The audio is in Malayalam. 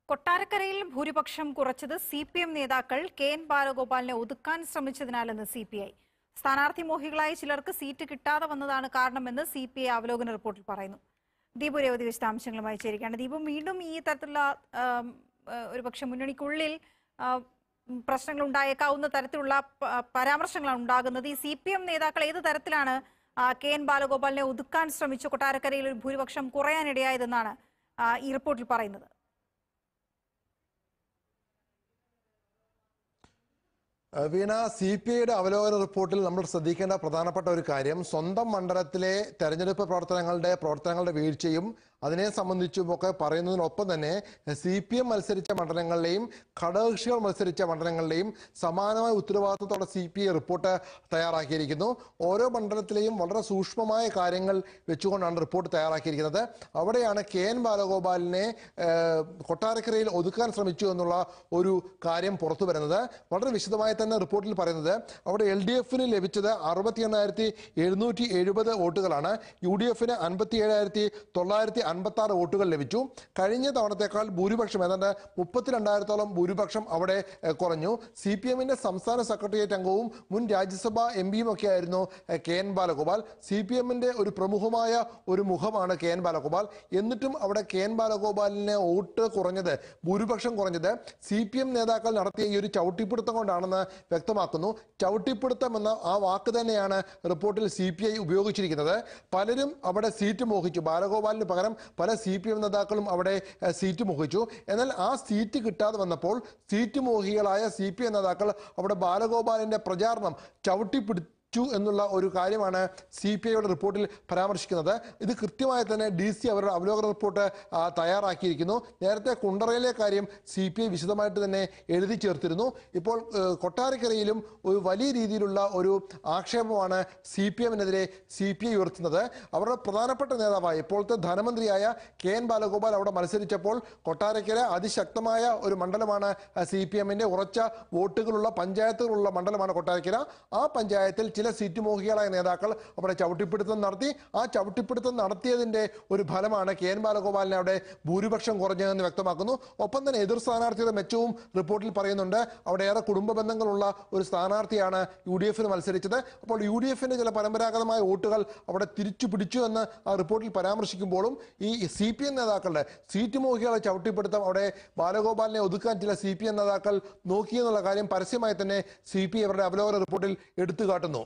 കൊട്ടാരക്കരയിൽ ഭൂരിപക്ഷം കുറച്ചത് സിപിഎം നേതാക്കൾ കെ.എൻ. ബാലഗോപാലിനെ ഒതുക്കാൻ ശ്രമിച്ചതിനാലെന്ന് സിപിഐ. സ്ഥാനാർത്ഥി മോഹികളായ ചിലർക്ക് സീറ്റ് കിട്ടാതെ വന്നതാണ് കാരണമെന്ന് സിപിഐ അവലോകന റിപ്പോർട്ടിൽ പറയുന്നു. ദീപു രേവതി വിശദാംശങ്ങളുമായി ചേരുകയാണ്. ദീപു, വീണ്ടും ഈ തരത്തിലുള്ള ഒരുപക്ഷെ മുന്നണിക്കുള്ളിൽ പ്രശ്നങ്ങൾ ഉണ്ടായേക്കാവുന്ന തരത്തിലുള്ള പരാമർശങ്ങളാണ് ഉണ്ടാകുന്നത്. ഈ സിപിഎം നേതാക്കൾ ഏത് തരത്തിലാണ് കെ.എൻ. ബാലഗോപാലിനെ ഒതുക്കാൻ ശ്രമിച്ചു കൊട്ടാരക്കരയിൽ ഒരു ഭൂരിപക്ഷം കുറയാനിടയായതെന്നാണ് ഈ റിപ്പോർട്ടിൽ പറയുന്നത്? വീണ, CPIയുടെ അവലോകന റിപ്പോർട്ടിൽ നമ്മൾ ശ്രദ്ധിക്കേണ്ട പ്രധാനപ്പെട്ട ഒരു കാര്യം സ്വന്തം മണ്ഡലത്തിലെ തെരഞ്ഞെടുപ്പ് പ്രവർത്തനങ്ങളുടെ വീഴ്ചയും അതിനെ സംബന്ധിച്ചുമൊക്കെ പറയുന്നതിനൊപ്പം തന്നെ CPM മത്സരിച്ച മണ്ഡലങ്ങളിലെയും ഘടകകക്ഷികൾ മത്സരിച്ച മണ്ഡലങ്ങളിലെയും സമാനമായ ഉത്തരവാദിത്തത്തോടെ CPI റിപ്പോർട്ട് തയ്യാറാക്കിയിരിക്കുന്നു. ഓരോ മണ്ഡലത്തിലെയും വളരെ സൂക്ഷ്മമായ കാര്യങ്ങൾ വെച്ചുകൊണ്ടാണ് റിപ്പോർട്ട് തയ്യാറാക്കിയിരിക്കുന്നത്. അവിടെയാണ് കെ.എൻ. ബാലഗോപാലിനെ കൊട്ടാരക്കരയിൽ ഒതുക്കാൻ ശ്രമിച്ചു എന്നുള്ള ഒരു കാര്യം പുറത്തു വരുന്നത്. വളരെ വിശദമായി തന്നെ റിപ്പോർട്ടിൽ പറയുന്നത് അവിടെ LDFന് ലഭിച്ചത് 68,770 വോട്ടുകളാണ്. UDFന് 57,956 വോട്ടുകൾ ലഭിച്ചു. കഴിഞ്ഞ തവണത്തേക്കാൾ ഭൂരിപക്ഷം ഏതാണ്ട് 32,000-ഓളം ഭൂരിപക്ഷം അവിടെ കുറഞ്ഞു. CPMന്റെ സംസ്ഥാന സെക്രട്ടേറിയറ്റ് അംഗവും മുൻ രാജ്യസഭാ MPയും ഒക്കെ ആയിരുന്നു കെ.എൻ. ബാലഗോപാൽ. CPMന്റെ ഒരു പ്രമുഖമായ ഒരു മുഖമാണ് കെ.എൻ. ബാലഗോപാൽ. എന്നിട്ടും അവിടെ കെ.എൻ. ബാലഗോപാലിന് വോട്ട് കുറഞ്ഞത്, ഭൂരിപക്ഷം കുറഞ്ഞത് CPM നേതാക്കൾ നടത്തിയ ഈ ഒരു ചവിട്ടിപ്പിടുത്തം കൊണ്ടാണെന്ന് വ്യക്തമാക്കുന്നു. ചവിട്ടിപ്പിടുത്തം എന്ന ആ വാക്ക് തന്നെയാണ് റിപ്പോർട്ടിൽ CPI ഉപയോഗിച്ചിരിക്കുന്നത്. പലരും അവിടെ സീറ്റ് മോഹിച്ചു. ബാലഗോപാലിന് പകരം പല CPM നേതാക്കളും അവിടെ സീറ്റ് മോഹിച്ചു. എന്നാൽ ആ സീറ്റ് കിട്ടാതെ വന്നപ്പോൾ സീറ്റ് മോഹികളായ CPM നേതാക്കൾ അവിടെ ബാലഗോപാലിന്റെ പ്രചാരണം ചവിട്ടിപ്പിടുത്തി എന്നുള്ള ഒരു കാര്യമാണ് CPIയുടെ റിപ്പോർട്ടിൽ പരാമർശിക്കുന്നത്. ഇത് കൃത്യമായി തന്നെ DC അവരുടെ അവലോകന റിപ്പോർട്ട് തയ്യാറാക്കിയിരിക്കുന്നു. നേരത്തെ കുണ്ടറയിലെ കാര്യം CPI വിശദമായിട്ട് തന്നെ എഴുതി ചേർത്തിരുന്നു. ഇപ്പോൾ കൊട്ടാരക്കരയിലും ഒരു വലിയ രീതിയിലുള്ള ഒരു ആക്ഷേപമാണ് CPMനെതിരെ CPI ഉയർത്തുന്നത്. അവരുടെ പ്രധാനപ്പെട്ട നേതാവായ ഇപ്പോഴത്തെ ധനമന്ത്രിയായ കെ.എൻ. ബാലഗോപാൽ അവിടെ മത്സരിച്ചപ്പോൾ കൊട്ടാരക്കര അതിശക്തമായ ഒരു മണ്ഡലമാണ്. CPMന്റെ ഉറച്ച വോട്ടുകളുള്ള പഞ്ചായത്തുകളുള്ള മണ്ഡലമാണ് കൊട്ടാരക്കര. ആ പഞ്ചായത്തിൽ ചില സീറ്റ് മോഹികളായ നേതാക്കൾ അവിടെ ചവിട്ടിപ്പിടുത്തം നടത്തി. ആ ചവിട്ടിപ്പിടുത്തം നടത്തിയതിന്റെ ഒരു ഫലമാണ് കെ.എൻ. ബാലഗോപാലിനെ അവിടെ ഭൂരിപക്ഷം കുറഞ്ഞതെന്ന് വ്യക്തമാക്കുന്നു. ഒപ്പം തന്നെ എതിർ സ്ഥാനാർത്ഥിയുടെ മെച്ചവും റിപ്പോർട്ടിൽ പറയുന്നുണ്ട്. അവിടെ ഏറെ കുടുംബ ബന്ധങ്ങളുള്ള ഒരു സ്ഥാനാർത്ഥിയാണ് UDFന് മത്സരിച്ചത്. അപ്പോൾ UDFന്റെ ചില പരമ്പരാഗതമായ വോട്ടുകൾ അവിടെ തിരിച്ചു പിടിച്ചു എന്ന് ആ റിപ്പോർട്ടിൽ പരാമർശിക്കുമ്പോഴും ഈ CPM നേതാക്കളുടെ സീറ്റ് മോഹികളെ ചവിട്ടിപ്പിടുത്തം അവിടെ ബാലഗോപാലിനെ ഒതുക്കാൻ ചില CPM നേതാക്കൾ നോക്കിയെന്നുള്ള കാര്യം പരസ്യമായി തന്നെ CPI അവരുടെ അവലോകന റിപ്പോർട്ടിൽ എടുത്തു കാട്ടുന്നു.